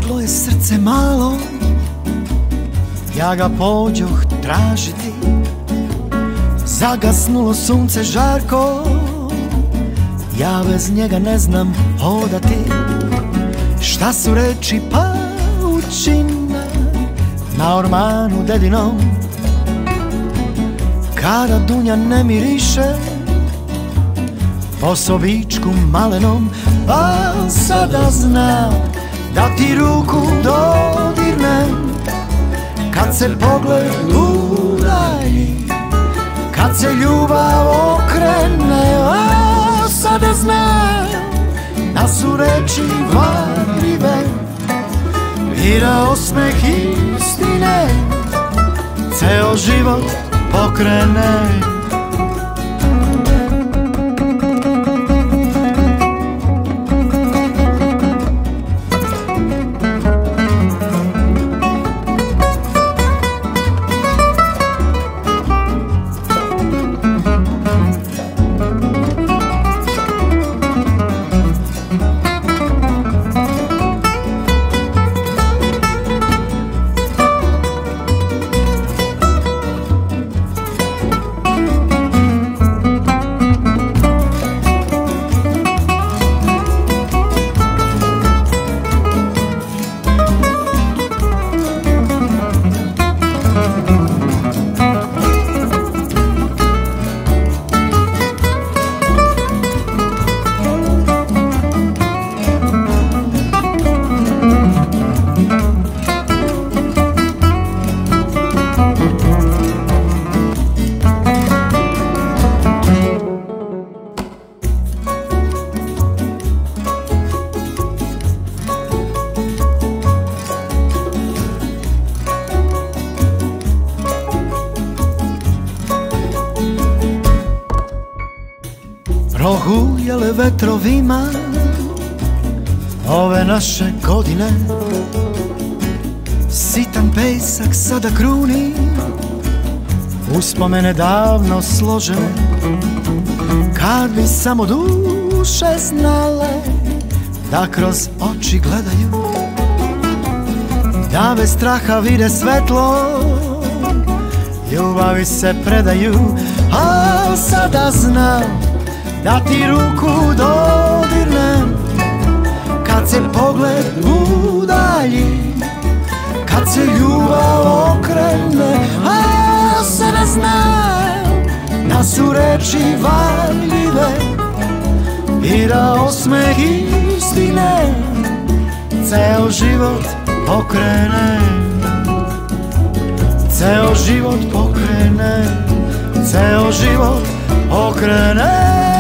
Leglo je srce malo, ja ga pođoh tražiti. Zagasnulo sunce žarko, ja bez njega ne znam hodati. Šta su reči paučina na ormanu dedinom, kada dunja ne miriše po sobičku malenom. Pa sada znam da ti ruku dodirnem kad se pogled udalji, kad se ljubav okrene. A sada znam da su reči varljive i da osmeh istine ceo život pokrene. Prohujale vetrovima ove naše godine, sitan pesak sada kruni uspomene davno složene. Kad bi samo duše znale da kroz oči gledaju, da bez straha vide svetlo, ljubavi se predaju. A sada znam da ti ruku dodirnem kad se pogled udalji, kad se ljubav okrene. A sada znam da su reči varljive i da osmeh istine ceo život pokrene. Ceo život pokrene, ceo život pokrene.